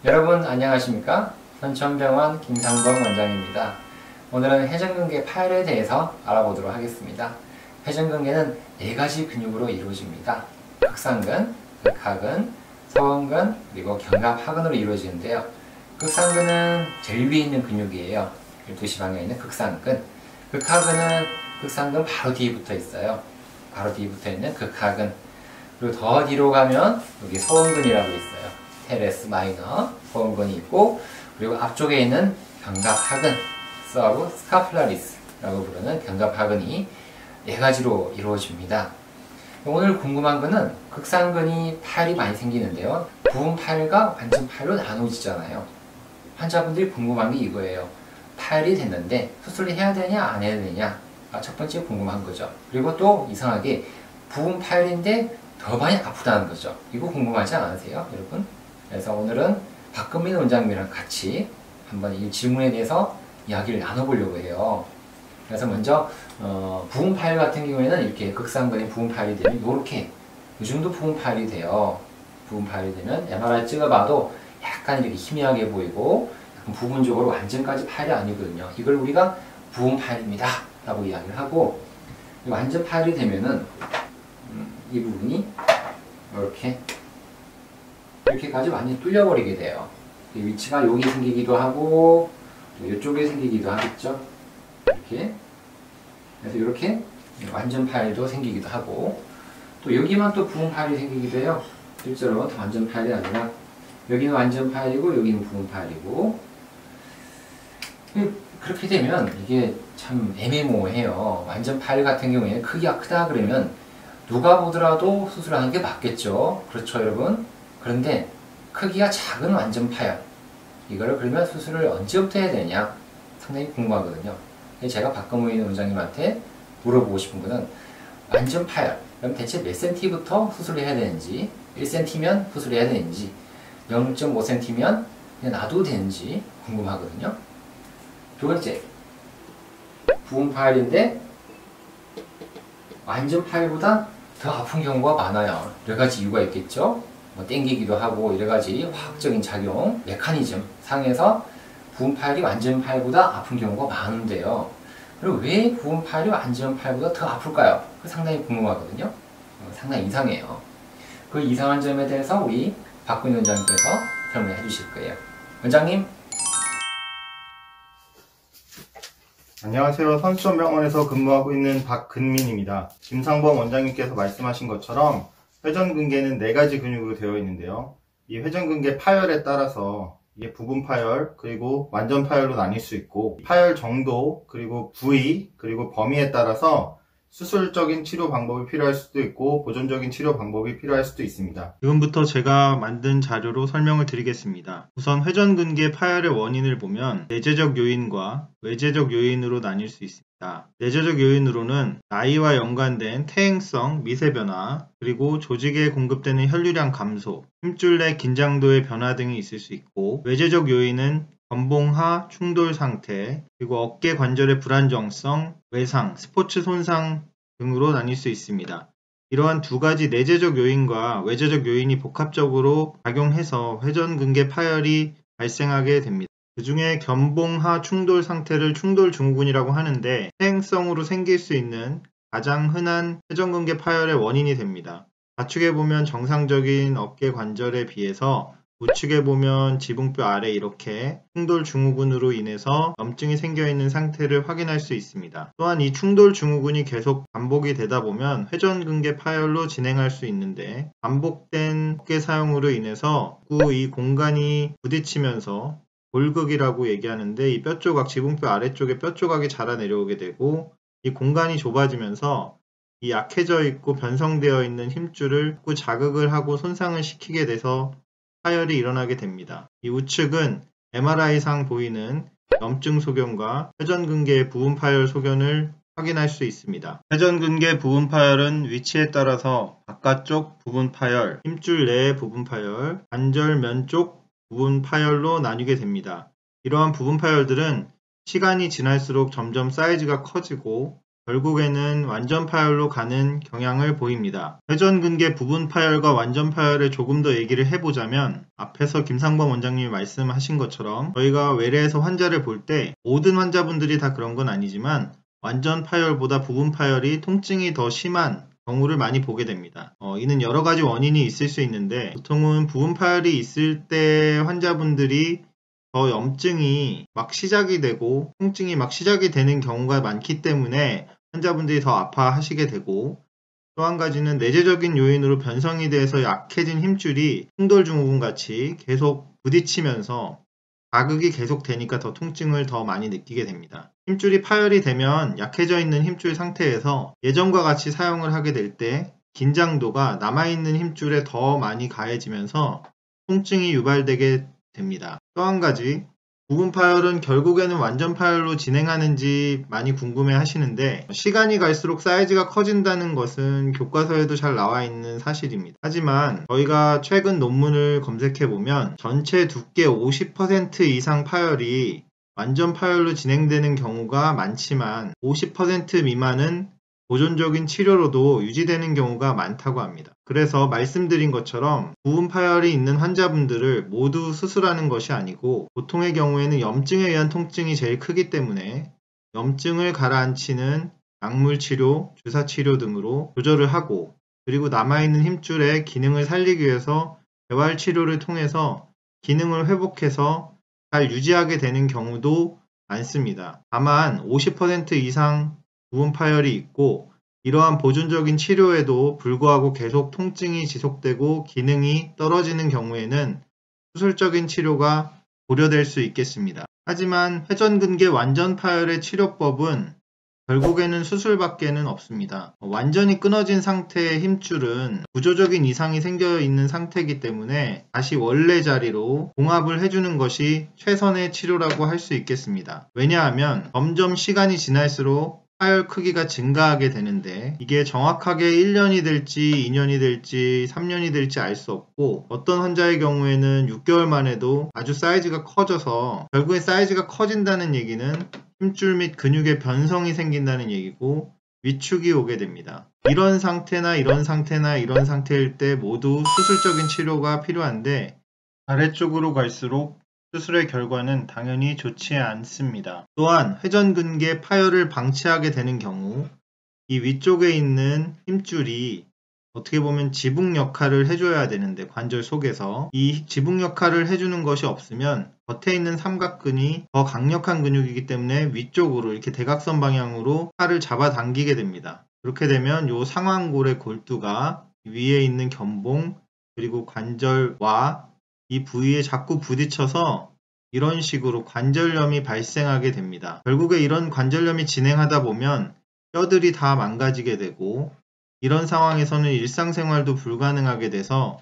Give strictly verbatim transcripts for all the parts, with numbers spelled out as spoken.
여러분 안녕하십니까? 현천병원 김상범 원장입니다. 오늘은 회전근개 파열에 대해서 알아보도록 하겠습니다. 회전근개는 네 가지 근육으로 이루어집니다. 극상근, 극하근, 서원근, 그리고 견갑하근으로 이루어지는데요. 극상근은 제일 위에 있는 근육이에요. 열두 시 방향에 있는 극상근. 극하근은 극상근 바로 뒤에 붙어 있어요. 바로 뒤에 붙어 있는 극하근. 그리고 더 뒤로 가면 여기 서원근이라고 있어요. 테레스 마이너 서원근이 있고, 그리고 앞쪽에 있는 견갑하근, 서브 스카플라리스라고 부르는 견갑하근이 네 가지로 이루어집니다. 오늘 궁금한 거는 극상근이 파열이 많이 생기는데요. 부분 파열과 완전 파열로 나눠지잖아요. 환자분들이 궁금한 게 이거예요. 파열이 됐는데 수술을 해야 되냐 안 해야 되냐, 첫 번째 궁금한 거죠. 그리고 또 이상하게 부분 파열인데 더 많이 아프다는 거죠. 이거 궁금하지 않으세요, 여러분? 그래서 오늘은 박근민 원장님이랑 같이 한번 이 질문에 대해서 이야기를 나눠보려고 해요. 그래서 먼저 어, 부분 파열 같은 경우에는 이렇게 극상근이 부분 파열이 되면 이렇게 이 정도 부분 파열이 돼요. 부분 파열이 되면 엠알아이 찍어봐도 약간 이렇게 희미하게 보이고, 약간 부분적으로 완전까지 파열이 아니거든요. 이걸 우리가 부분 파열입니다 라고 이야기를 하고, 완전 파열이 되면은 음, 이 부분이 이렇게 이렇게까지 완전히 뚫려버리게 돼요. 위치가 여기 생기기도 하고 또 이쪽에 생기기도 하겠죠. 이렇게. 그래서 이렇게 완전 파열도 생기기도 하고, 또 여기만 또 부분 파열이 생기기도 해요. 실제로 완전 파열이 아니라 여기는 완전 파열이고 여기는 부분 파열이고. 그렇게 되면 이게 참 애매모호해요. 완전 파열 같은 경우에는 크기가 크다 그러면 누가 보더라도 수술하는 게 맞겠죠. 그렇죠, 여러분? 그런데 크기가 작은 완전 파열, 이거를 그러면 수술을 언제부터 해야 되냐 상당히 궁금하거든요. 제가 박근민 원장님한테 물어보고 싶은 거는 완전 파열, 그럼 대체 몇 센티부터 수술을 해야 되는지, 일 센티미터면 수술을 해야 되는지, 영 점 오 센티미터면 그냥 놔둬도 되는지 궁금하거든요. 두 번째, 부분 파열인데 완전 파열보다 더 아픈 경우가 많아요. 여러 가지 이유가 있겠죠. 뭐 땡기기도 하고 여러 가지 화학적인 작용, 메커니즘 상에서 부분 파열이 완전 파열보다 아픈 경우가 많은데요. 그리고 왜 부분 파열이 완전 파열보다 더 아플까요? 그 상당히 궁금하거든요. 어, 상당히 이상해요. 그 이상한 점에 대해서 우리 박근민 원장님께서 설명해 주실 거예요. 원장님. 안녕하세요. 선수원병원에서 근무하고 있는 박근민입니다. 김상범 원장님께서 말씀하신 것처럼 회전근개는 네 가지 근육으로 되어 있는데요. 이 회전근개 파열에 따라서 이게 부분 파열, 그리고 완전 파열로 나뉠 수 있고, 파열 정도, 그리고 부위, 그리고 범위에 따라서 수술적인 치료 방법이 필요할 수도 있고 보존적인 치료 방법이 필요할 수도 있습니다. 지금부터 제가 만든 자료로 설명을 드리겠습니다. 우선 회전근개 파열의 원인을 보면 내재적 요인과 외재적 요인으로 나뉠 수 있습니다. 내재적 요인으로는 나이와 연관된 퇴행성 미세 변화, 그리고 조직에 공급되는 혈류량 감소, 힘줄 내 긴장도의 변화 등이 있을 수 있고, 외재적 요인은 견봉하 충돌 상태, 그리고 어깨 관절의 불안정성, 외상, 스포츠 손상 등으로 나뉠 수 있습니다. 이러한 두 가지 내재적 요인과 외재적 요인이 복합적으로 작용해서 회전근개 파열이 발생하게 됩니다. 그 중에 견봉하 충돌 상태를 충돌 증후군이라고 하는데, 퇴행성으로 생길 수 있는 가장 흔한 회전근개 파열의 원인이 됩니다. 좌측에 보면 정상적인 어깨 관절에 비해서 우측에 보면 지붕뼈 아래 이렇게 충돌 증후군으로 인해서 염증이 생겨 있는 상태를 확인할 수 있습니다. 또한 이 충돌 증후군이 계속 반복이 되다 보면 회전근개 파열로 진행할 수 있는데, 반복된 어깨 사용으로 인해서 이 공간이 부딪히면서 골극이라고 얘기하는데, 이 뼈 조각, 지붕뼈 아래쪽에 뼈 조각이 자라 내려오게 되고, 이 공간이 좁아지면서 이 약해져 있고 변성되어 있는 힘줄을 자극을 하고 손상을 시키게 돼서 파열이 일어나게 됩니다. 이 우측은 엠알아이상 보이는 염증 소견과 회전근개 부분 파열 소견을 확인할 수 있습니다. 회전근개 부분 파열은 위치에 따라서 바깥쪽 부분 파열, 힘줄 내의 부분 파열, 관절면 쪽 부분 파열로 나뉘게 됩니다. 이러한 부분 파열들은 시간이 지날수록 점점 사이즈가 커지고 결국에는 완전 파열로 가는 경향을 보입니다. 회전근개 부분 파열과 완전 파열에 조금 더 얘기를 해보자면 앞에서 김상범 원장님이 말씀하신 것처럼 저희가 외래에서 환자를 볼 때 모든 환자분들이 다 그런 건 아니지만 완전 파열보다 부분 파열이 통증이 더 심한 경우를 많이 보게 됩니다. 어, 이는 여러 가지 원인이 있을 수 있는데 보통은 부분 파열이 있을 때 환자분들이 더 염증이 막 시작이 되고 통증이 막 시작이 되는 경우가 많기 때문에 환자분들이 더 아파하시게 되고, 또 한 가지는 내재적인 요인으로 변성이 돼서 약해진 힘줄이 충돌증후군 같이 계속 부딪히면서 자극이 계속 되니까 더 통증을 더 많이 느끼게 됩니다. 힘줄이 파열이 되면 약해져 있는 힘줄 상태에서 예전과 같이 사용을 하게 될 때 긴장도가 남아있는 힘줄에 더 많이 가해지면서 통증이 유발되게 됩니다. 또 한 가지, 부분 파열은 결국에는 완전 파열로 진행하는지 많이 궁금해 하시는데 시간이 갈수록 사이즈가 커진다는 것은 교과서에도 잘 나와 있는 사실입니다. 하지만 저희가 최근 논문을 검색해 보면 전체 두께 오십 퍼센트 이상 파열이 완전 파열로 진행되는 경우가 많지만 오십 퍼센트 미만은 보존적인 치료로도 유지되는 경우가 많다고 합니다. 그래서 말씀드린 것처럼 부분 파열이 있는 환자분들을 모두 수술하는 것이 아니고 보통의 경우에는 염증에 의한 통증이 제일 크기 때문에 염증을 가라앉히는 약물 치료, 주사 치료 등으로 조절을 하고, 그리고 남아있는 힘줄의 기능을 살리기 위해서 재활 치료를 통해서 기능을 회복해서 잘 유지하게 되는 경우도 많습니다. 다만 오십 퍼센트 이상 부분 파열이 있고 이러한 보존적인 치료에도 불구하고 계속 통증이 지속되고 기능이 떨어지는 경우에는 수술적인 치료가 고려될 수 있겠습니다. 하지만 회전근개 완전 파열의 치료법은 결국에는 수술밖에는 없습니다. 완전히 끊어진 상태의 힘줄은 구조적인 이상이 생겨 있는 상태이기 때문에 다시 원래 자리로 봉합을 해주는 것이 최선의 치료라고 할 수 있겠습니다. 왜냐하면 점점 시간이 지날수록 파열 크기가 증가하게 되는데 이게 정확하게 일 년이 될지 이 년이 될지 삼 년이 될지 알 수 없고, 어떤 환자의 경우에는 육 개월 만에도 아주 사이즈가 커져서 결국에 사이즈가 커진다는 얘기는 힘줄 및 근육의 변성이 생긴다는 얘기고 위축이 오게 됩니다. 이런 상태나 이런 상태나 이런 상태일 때 모두 수술적인 치료가 필요한데 아래쪽으로 갈수록 수술의 결과는 당연히 좋지 않습니다. 또한 회전근개 파열을 방치하게 되는 경우 이 위쪽에 있는 힘줄이 어떻게 보면 지붕 역할을 해줘야 되는데 관절 속에서 이 지붕 역할을 해주는 것이 없으면 겉에 있는 삼각근이 더 강력한 근육이기 때문에 위쪽으로 이렇게 대각선 방향으로 팔을 잡아당기게 됩니다. 그렇게 되면 이 상완골의 골두가 위에 있는 견봉 그리고 관절과 이 부위에 자꾸 부딪혀서 이런 식으로 관절염이 발생하게 됩니다. 결국에 이런 관절염이 진행하다 보면 뼈들이 다 망가지게 되고 이런 상황에서는 일상생활도 불가능하게 돼서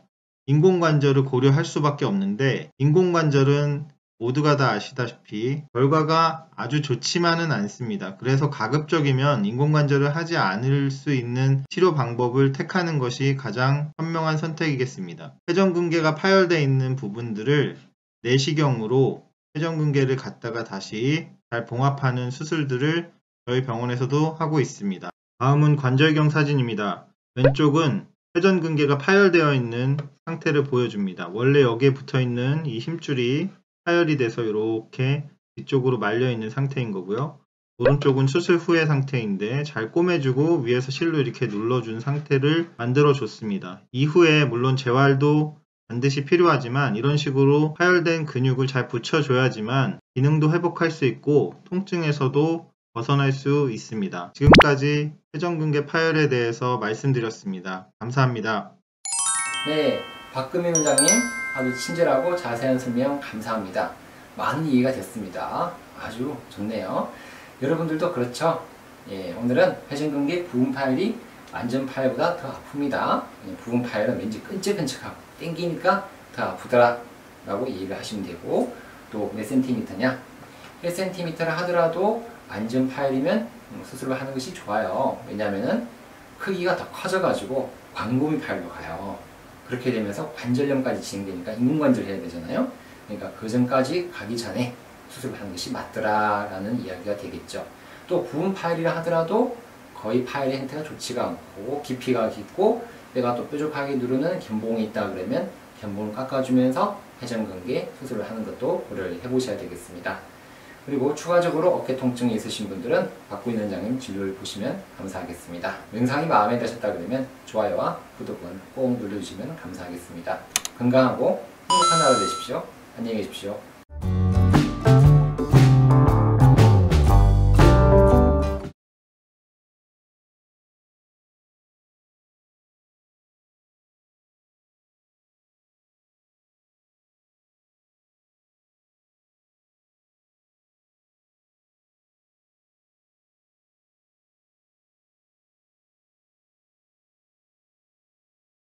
인공관절을 고려할 수밖에 없는데, 인공관절은 모두가 다 아시다시피 결과가 아주 좋지만은 않습니다. 그래서 가급적이면 인공관절을 하지 않을 수 있는 치료 방법을 택하는 것이 가장 현명한 선택이겠습니다. 회전근개가 파열되어 있는 부분들을 내시경으로 회전근개를 갖다가 다시 잘 봉합하는 수술들을 저희 병원에서도 하고 있습니다. 다음은 관절경 사진입니다. 왼쪽은 회전근개가 파열되어 있는 상태를 보여줍니다. 원래 여기에 붙어있는 이 힘줄이 파열이 돼서 이렇게 뒤쪽으로 말려있는 상태인 거고요. 오른쪽은 수술 후의 상태인데 잘 꼬매주고 위에서 실로 이렇게 눌러준 상태를 만들어줬습니다. 이후에 물론 재활도 반드시 필요하지만 이런 식으로 파열된 근육을 잘 붙여줘야지만 기능도 회복할 수 있고 통증에서도 벗어날 수 있습니다. 지금까지 회전근개 파열에 대해서 말씀드렸습니다. 감사합니다. 네, 박금희 원장님 아주 친절하고 자세한 설명 감사합니다. 많은 이해가 됐습니다. 아주 좋네요. 여러분들도 그렇죠? 예, 오늘은 회전근개 부분 파열이 완전 파열보다 더 아픕니다. 예, 부분 파열은 왠지 끈적끈적하고 땡기니까 더 아프더라 라고 이해를 하시면 되고, 또 몇 센티미터냐? 일 센티미터를 하더라도 완전 파열이면 수술을 하는 것이 좋아요. 왜냐하면 크기가 더 커져가지고 광고미 파열로 가요. 그렇게 되면서 관절염까지 진행되니까 인공관절을 해야 되잖아요. 그러니까 그 전까지 가기 전에 수술을 하는 것이 맞더라 라는 이야기가 되겠죠. 또 부분 파열이라 하더라도 거의 파열의 형태가 좋지가 않고 깊이가 깊고 뼈가 또 뾰족하게 누르는 견봉이 있다 그러면 견봉을 깎아주면서 회전근개 수술을 하는 것도 고려를 해보셔야 되겠습니다. 그리고 추가적으로 어깨 통증이 있으신 분들은 박구인 원장님 진료를 보시면 감사하겠습니다. 영상이 마음에 드셨다 그러면 좋아요와 구독은 꼭 눌러주시면 감사하겠습니다. 건강하고 행복한 하루 되십시오. 안녕히 계십시오.